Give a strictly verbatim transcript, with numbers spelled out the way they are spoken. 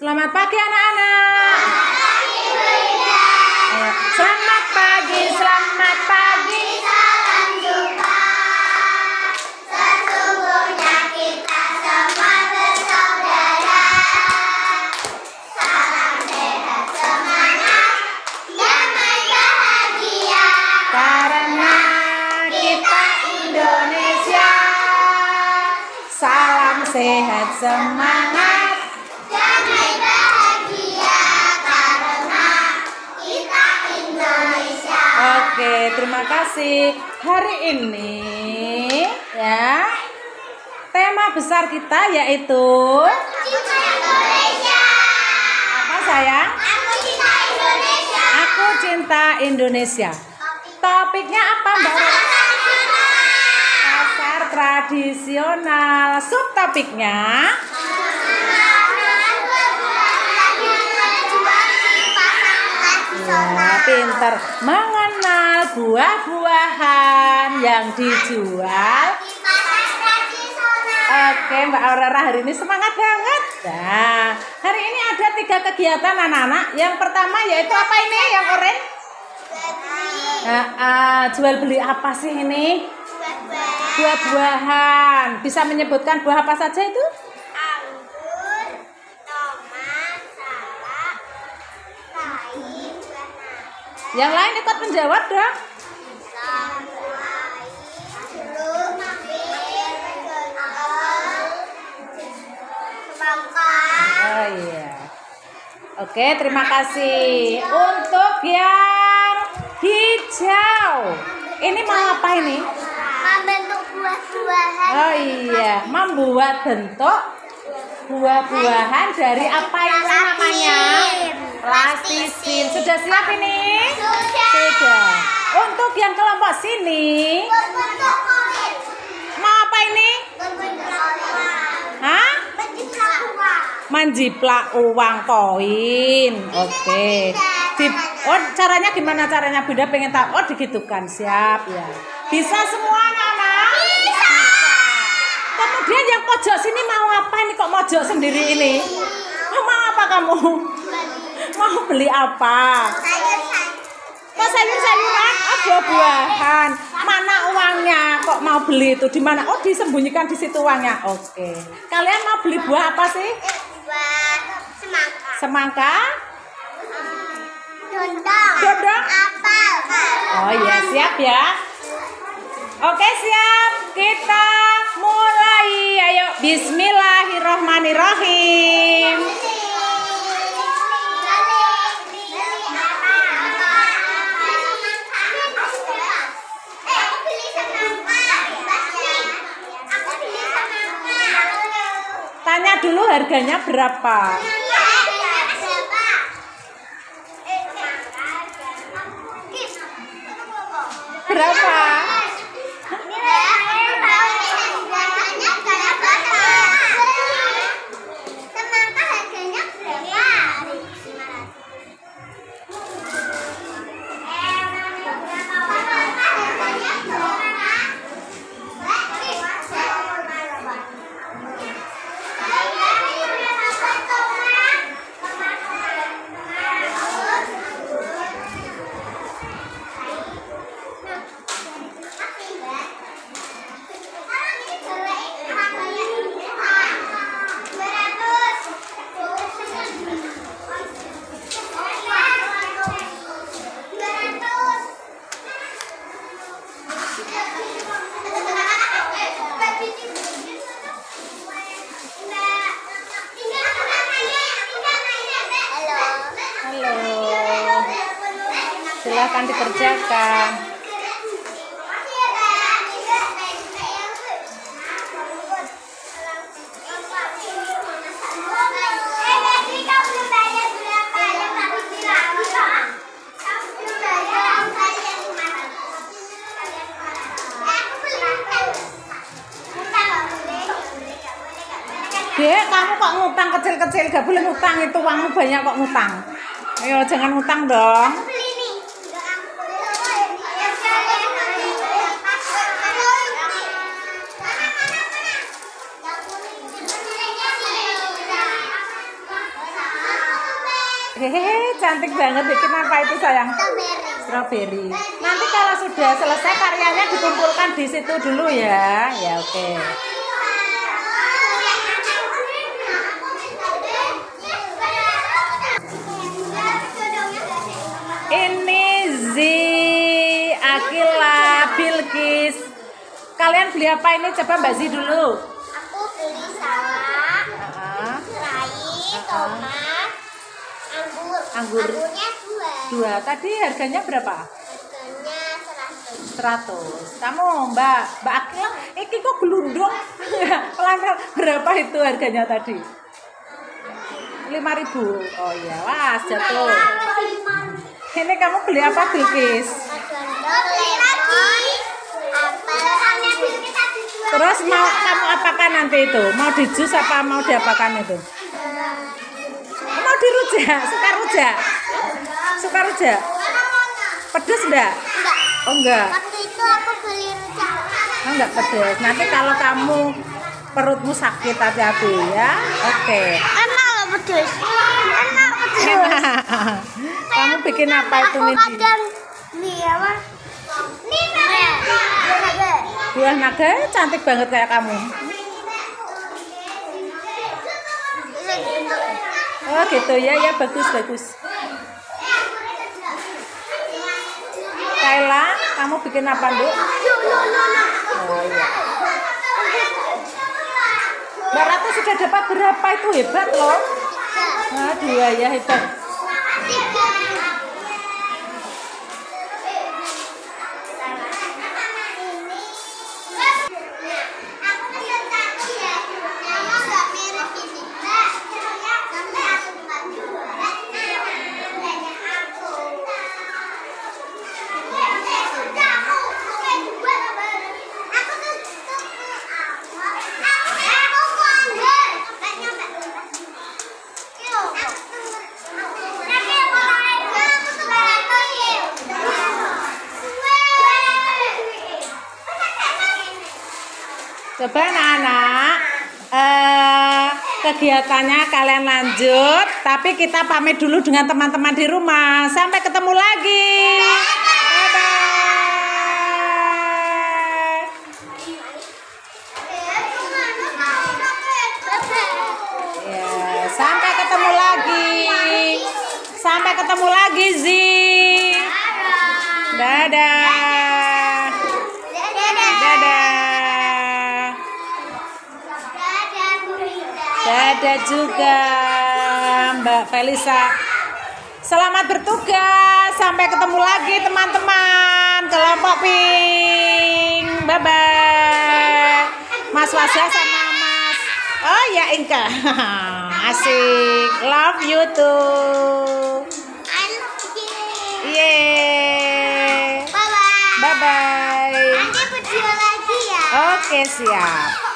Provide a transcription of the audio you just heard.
Selamat pagi anak-anak. Selamat pagi, selamat pagi. Salam jumpa. Sesungguhnya kita semua bersaudara. Salam sehat, semangat, damai bahagia. Karena kita Indonesia. Salam sehat, semangat. Damai bahagia karena kita Indonesia. Oke, terima kasih. Hari ini ya, tema besar kita yaitu Cinta Indonesia. apa sayang? Aku cinta Indonesia. Aku cinta Indonesia. Topiknya apa Mbak? Pasar tradisional. Subtopiknya ya, pinter mengenal buah-buahan yang dijual. Oke Mbak Aurora hari ini semangat banget. Nah, hari ini ada tiga kegiatan anak-anak. Yang pertama yaitu apa ini yang oranye? Nah, uh, jual beli apa sih ini? Buah-buahan. Bisa menyebutkan buah apa saja itu? Anggur, tomat, salak, kain, banana, Yang lain ikut menjawab dong. jeruk, bir, apel, semangka. Oh iya. Oke, terima kasih. Untuk yang hijau. Ini mau apa ini? Membentuk buah-buahan. Oh iya, membuat bentuk buah-buahan dari apa ini namanya? Plastisin. Sudah siap ini? Sudah. Sudah. Untuk yang kelompok sini, Berbentuk koin. mau apa ini? Berbentuk koin. Hah? Berbentuk uang. Menjiplak uang koin. Oke. Di- oh, caranya gimana caranya? Bunda pengen tahu. Oh, digitukan. Siap ya. Bisa semua anak-anak? Bisa. Kemudian yang pojok sini mau apa ini kok mojok sendiri ini? Oh, mau apa kamu? Mau beli apa? Sayur-sayur. Kok sayur-sayuran? Oh, buah-buahan. Mana uangnya? Kok mau beli itu? Di mana? Oh, disembunyikan di situ uangnya. Oke. Kalian mau beli buah apa sih? Buah semangka. Semangka? Dondong. Dondong? Apel. Oh iya, siap ya. Oke, siap. Kita mulai. Ayo, bismillahirrohmanirrohim. Tanya dulu harganya berapa? Berapa? Semangka harganya berapa? Halo. Silahkan dikerjakan. Dek, kamu kok ngutang kecil-kecil? Gak boleh ngutang, itu uangmu banyak kok ngutang. Ayo, jangan ngutang dong. Hehehe, cantik banget. Bikin apa itu sayang? Strawberry. Strawberry. Nanti kalau sudah selesai karyanya dikumpulkan di situ dulu ya. Ya oke. Ini Zi, Akila, Bilkis. Kalian beli apa ini? Coba Mbak Zi dulu. Aku beli salak, Uh-uh. serai, tomat, anggur. Anggur. Anggurnya dua. Dua. Tadi harganya berapa? Harganya seratus. Seratus. Kamu Mbak Mbak Akila, iki kok gelundung? Pelan-pelan. Berapa itu harganya tadi? Lima ribu. Oh iya, wah jatuh. Ini kamu beli apa Bilkis? Beli lagi. Apel. Terus mau kamu apakan nanti itu? Mau di jus apa mau diapakan itu? Mau dirujak? Suka rujak? Suka rujak? Pedes enggak? Enggak. Oh enggak. Waktu itu aku beli rujak. Oh, enggak pedes. Nanti kalau kamu perutmu sakit hati-hati ya. Oke. Enak loh pedes. Enak pedes. Kamu bikin apa itu Aku nih? kadang nih apa? Nih naga. Buah naga cantik banget kayak kamu. Oh gitu ya, ya bagus bagus. Kayla, kamu bikin apa Nduk? Oh iya. Mbak Ratu sudah dapat berapa itu, hebat loh. Nah, dua ya hebat. Coba anak-anak, eh, kegiatannya kalian lanjut, tapi kita pamit dulu dengan teman-teman di rumah. Sampai ketemu lagi. Bye-bye. Ya, sampai ketemu lagi. Sampai ketemu lagi, Zi. Dadah. Dadah. Dadah juga Mbak Felisa. Selamat bertugas. Sampai ketemu lagi teman-teman. Kelompok Pink. Bye bye. Mas Wasya sama Mas. Oh ya Inka. Asik. Love you too. Yeay. Bye bye. Bye bye. Nanti video lagi ya. Oke siap.